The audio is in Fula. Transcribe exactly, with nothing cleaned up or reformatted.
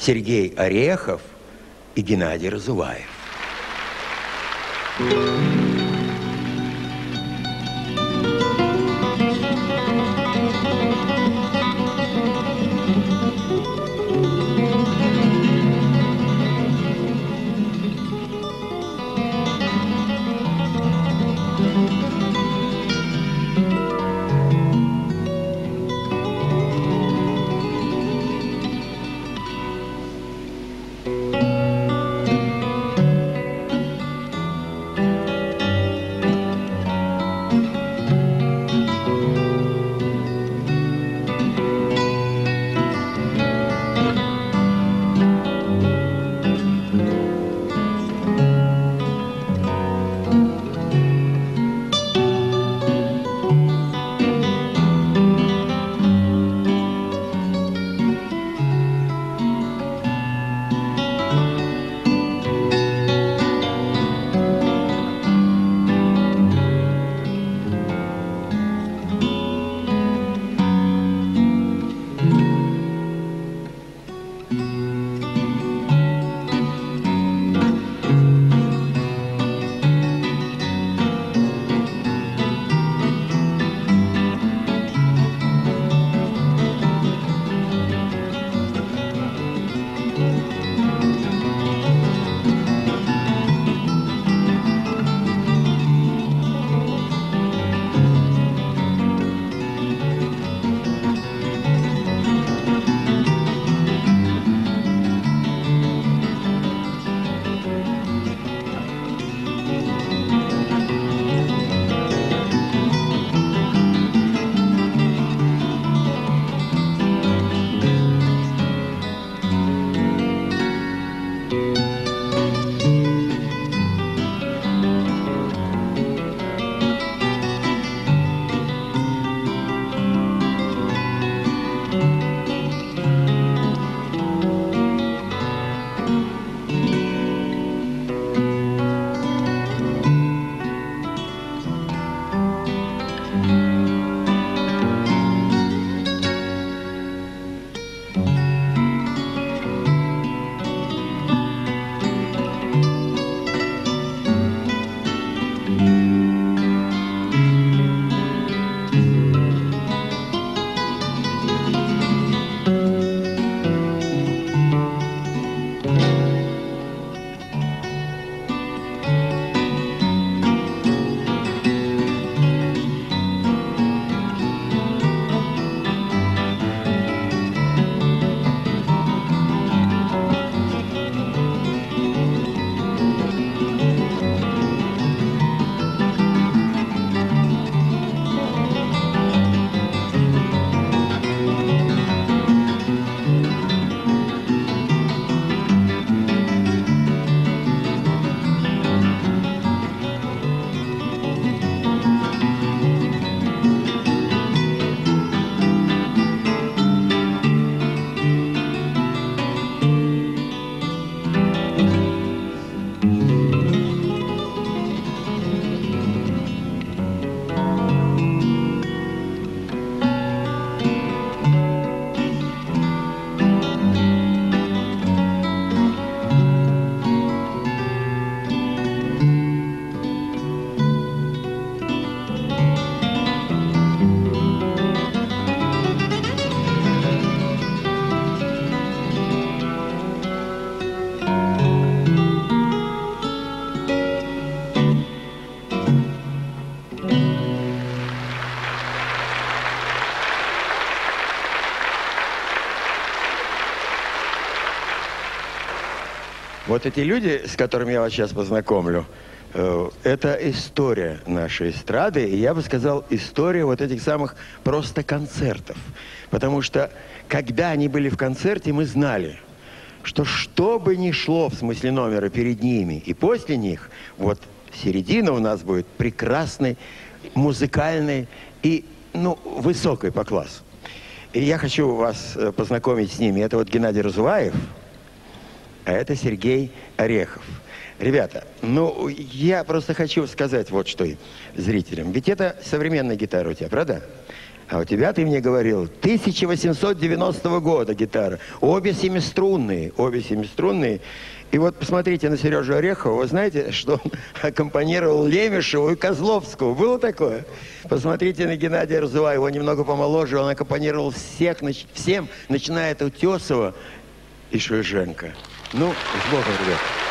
Сергей Орехов и Геннадий Разуваев. Вот эти люди, с которыми я вас сейчас познакомлю, э, это история нашей эстрады, и я бы сказал, история вот этих самых просто концертов. Потому что, когда они были в концерте, мы знали, что что бы ни шло в смысле номера перед ними и после них, вот середина у нас будет прекрасной, музыкальной и, ну, высокой по классу. И я хочу вас познакомить с ними. Это вот Геннадий Разуваев, а это Сергей Орехов. Ребята, ну, я просто хочу сказать вот что зрителям. Ведь это современная гитара у тебя, правда? А у тебя, ты мне говорил, тысяча восемьсот девяностого года гитара. Обе семиструнные, обе семиструнные. И вот посмотрите на Сережу Орехова. Вы знаете, что он аккомпанировал Лемешеву и Козловскому? Было такое? Посмотрите на Геннадия Разува. Его немного помоложе. Он аккомпанировал всех, всем, начиная от Утесова и Шульженко. Ну, с Богом, ребят.